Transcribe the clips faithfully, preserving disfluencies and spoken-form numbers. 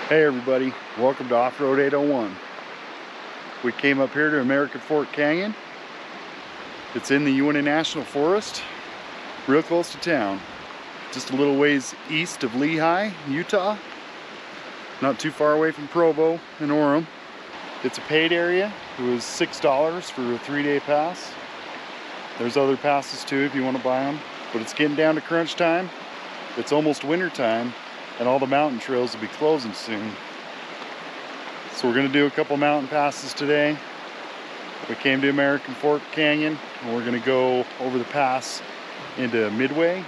Hey everybody, welcome to Off-Road eight oh one. We came up here to American Fork Canyon. It's in the Uinta National Forest, real close to town. Just a little ways east of Lehi, Utah. Not too far away from Provo and Orem. It's a paid area. It was six dollars for a three-day pass. There's other passes too if you want to buy them. But it's getting down to crunch time. It's almost winter time, and all the mountain trails will be closing soon. So we're gonna do a couple mountain passes today. We came to American Fork Canyon, and we're gonna go over the pass into Midway.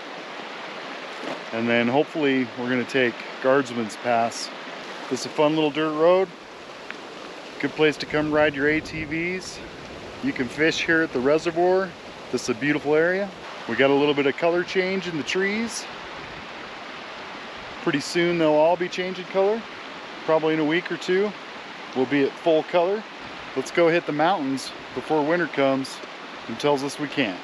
And then hopefully we're gonna take Guardsman's Pass. This is a fun little dirt road. Good place to come ride your A T Vs. You can fish here at the reservoir. This is a beautiful area. We got a little bit of color change in the trees. Pretty soon they'll all be changing color. Probably in a week or two, we'll be at full color. Let's go hit the mountains before winter comes and tells us we can't.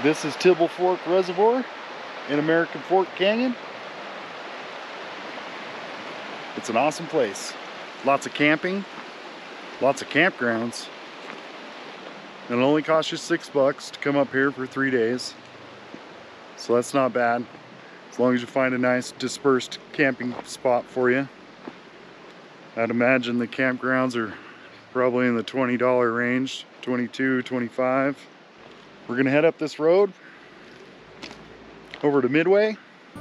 This is Tibble Fork Reservoir in American Fork Canyon. It's an awesome place. Lots of camping, lots of campgrounds. And it only costs you six bucks to come up here for three days. So that's not bad, as long as you find a nice dispersed camping spot for you. I'd imagine the campgrounds are probably in the twenty dollar range, twenty-two, twenty-five. We're gonna head up this road over to Midway.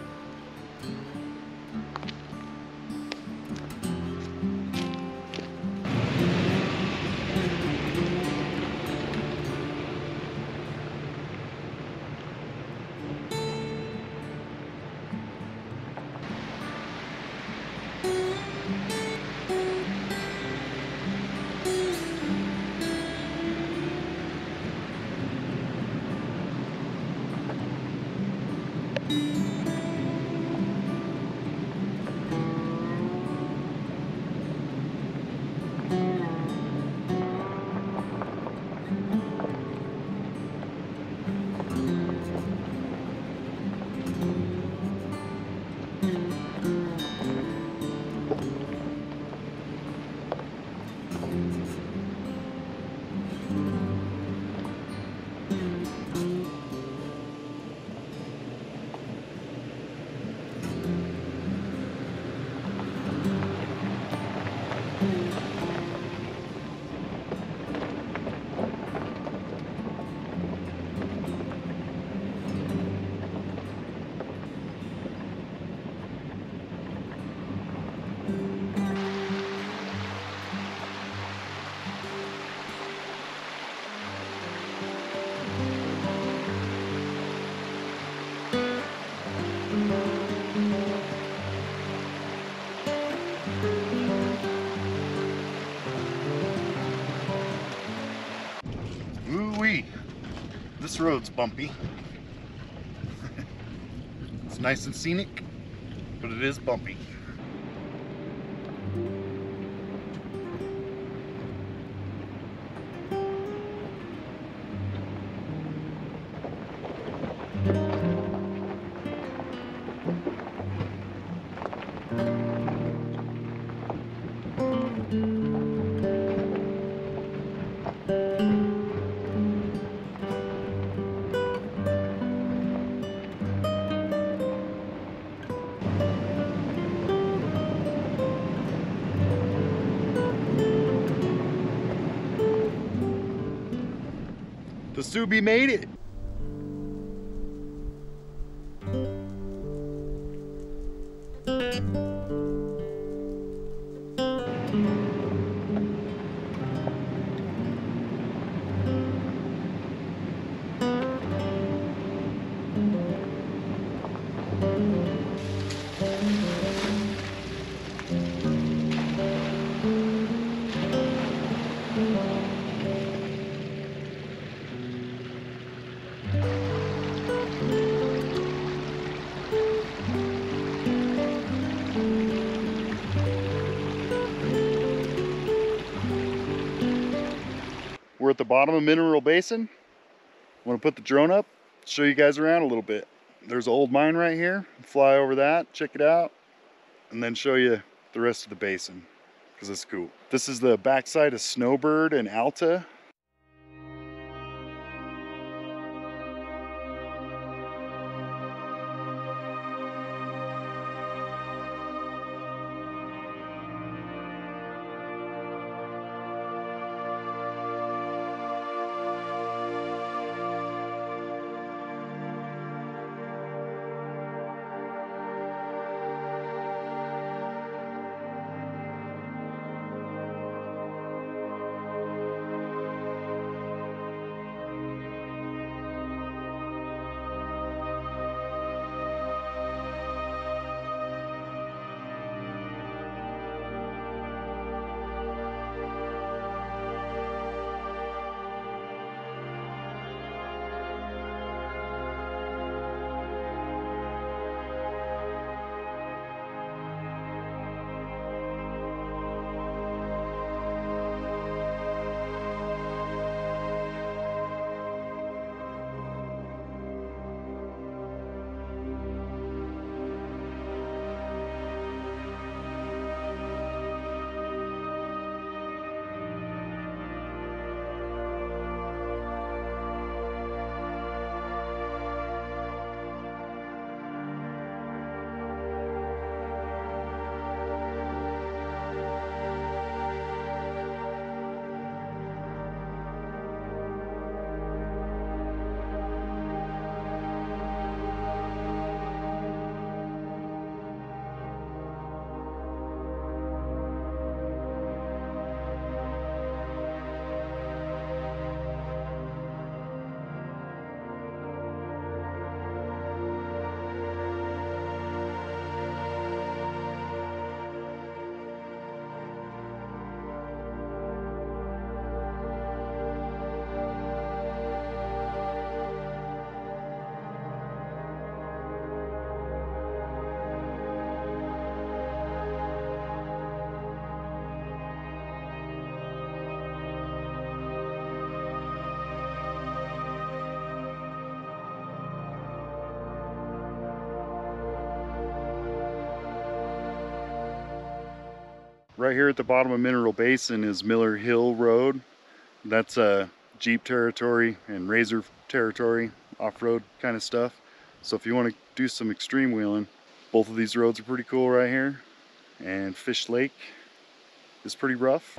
Ooh-wee, this road's bumpy. It's nice and scenic, but it is bumpy. The Subi made it. We're at the bottom of Mineral Basin. I want to put the drone up, show you guys around a little bit. There's an old mine right here. Fly over that, check it out, and then show you the rest of the basin, because it's cool. This is the backside of Snowbird and Alta. right here at the bottom of Mineral Basin is Miller Hill Road. That's uh, Jeep territory and Razor territory, off-road kind of stuff. So if you want to do some extreme wheeling, both of these roads are pretty cool right here. And Fish Lake is pretty rough.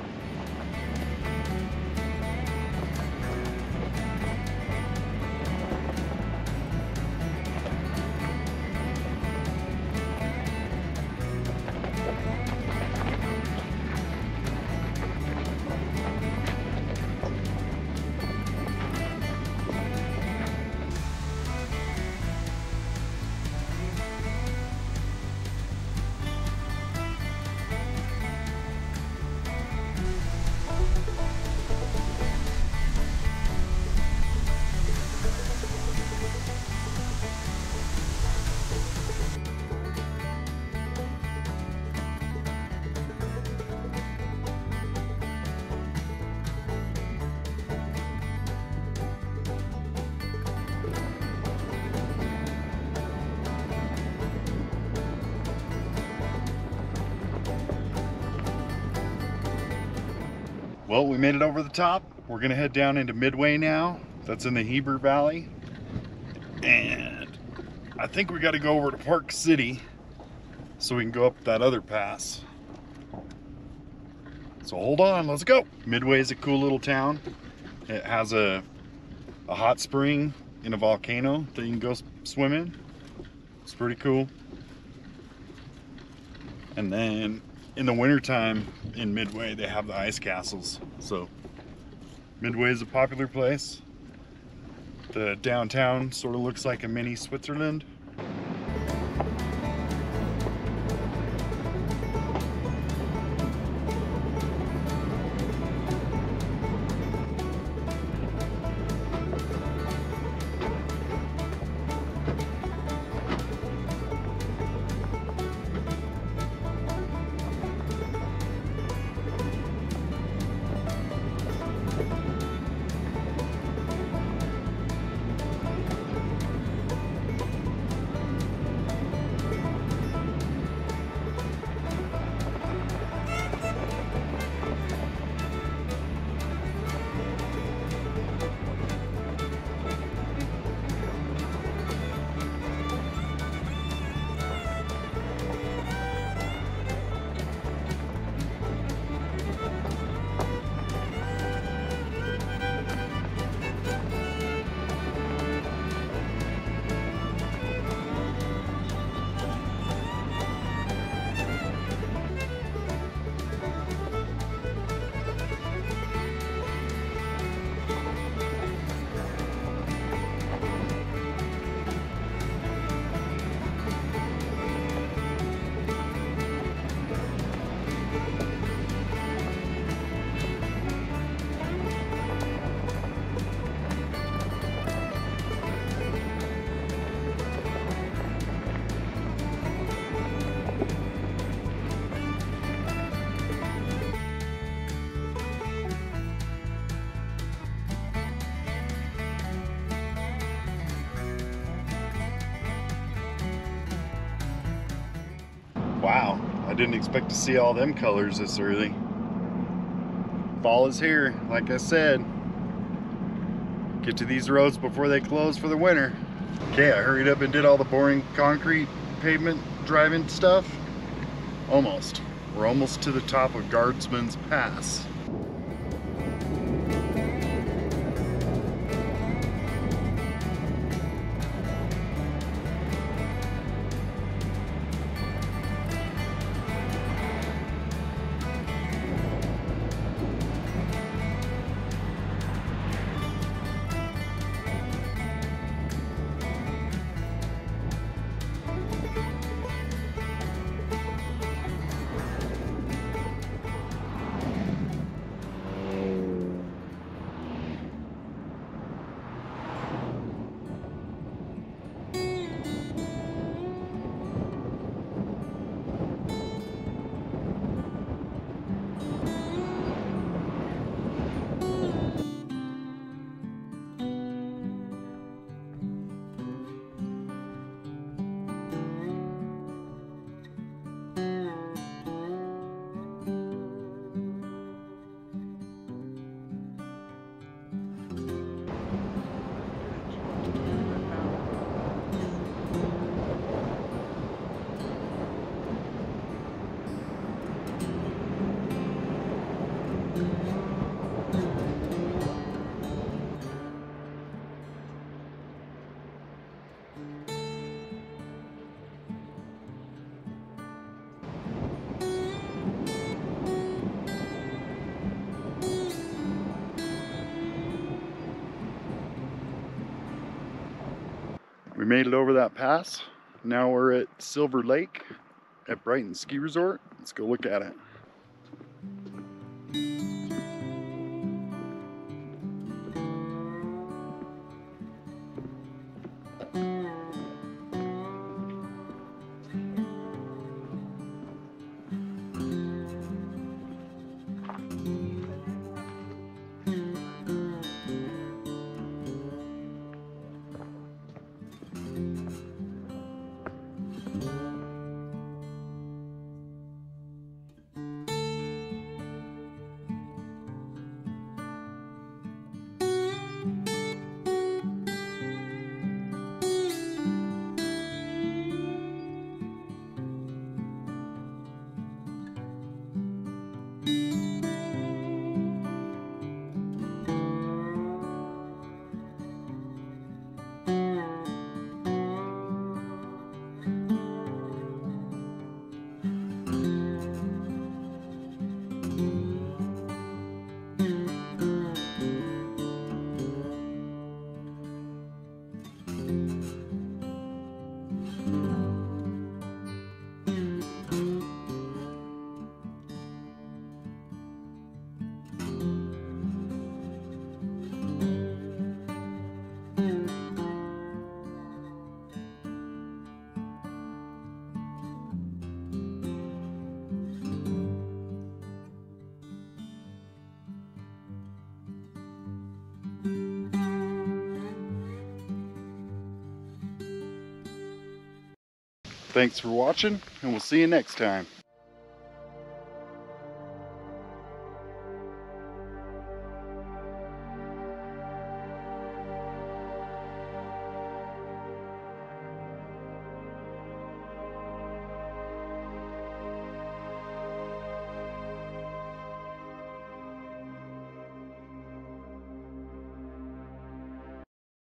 Well, we made it over the top. We're gonna head down into Midway now. That's in the Heber Valley. And I think we gotta go over to Park City so we can go up that other pass. So hold on, let's go. Midway is a cool little town. It has a, a hot spring in a volcano that you can go swim in. It's pretty cool. And then in the wintertime in Midway, they have the ice castles. So Midway is a popular place. The downtown sort of looks like a mini Switzerland. Wow, I didn't expect to see all them colors this early. Fall is here, like I said. Get to these roads before they close for the winter. Okay, I hurried up and did all the boring concrete pavement driving stuff. Almost. We're almost to the top of Guardsman's Pass. We made it over that pass. Now we're at Silver Lake at Brighton Ski Resort. Let's go look at it. Thanks for watching, and we'll see you next time.